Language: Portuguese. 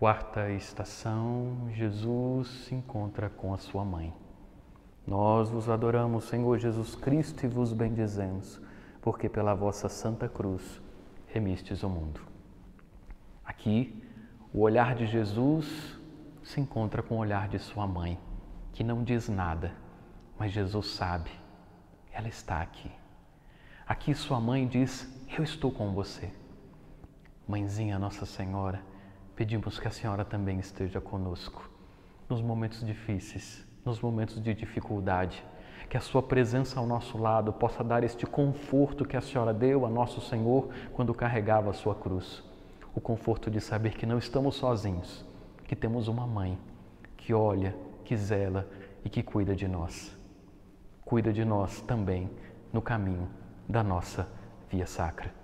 Quarta estação, Jesus se encontra com a sua mãe. Nós vos adoramos, Senhor Jesus Cristo, e vos bendizemos, porque pela vossa santa cruz remistes o mundo. Aqui, o olhar de Jesus se encontra com o olhar de sua mãe, que não diz nada, mas Jesus sabe, ela está aqui. Aqui sua mãe diz, eu estou com você. Mãezinha Nossa Senhora, pedimos que a Senhora também esteja conosco, nos momentos difíceis, nos momentos de dificuldade, que a sua presença ao nosso lado possa dar este conforto que a Senhora deu a nosso Senhor quando carregava a sua cruz. O conforto de saber que não estamos sozinhos, que temos uma mãe que olha, que zela e que cuida de nós. Cuida de nós também no caminho da nossa via sacra.